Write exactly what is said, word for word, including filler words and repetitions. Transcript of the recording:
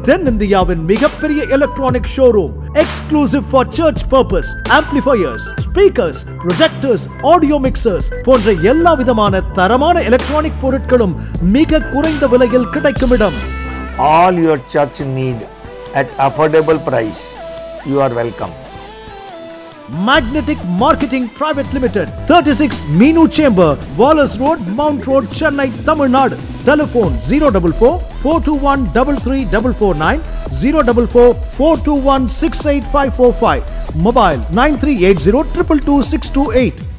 தென்னிந்தியாவின் மிகப்பெரிய electronic showroom, exclusive for church purpose, amplifiers, speakers, projectors, audio mixers போன்ற எல்லா விதமான தரமான எலக்ட்ரானிக் பொருட்களும் மிக குறைந்த விலையில் கிடைக்கும் இடம். All your church need at affordable price. You are welcome. Magnetic Marketing Private Limited, thirty-six Meenu Chamber, Wallace Road, Mount Road, Chennai, Tamil Nadu. Telephone zero four four, four two one, three three four four nine, zero four four, four two one, six eight five four five. Mobile nine three eight zero, two two two, six two eight.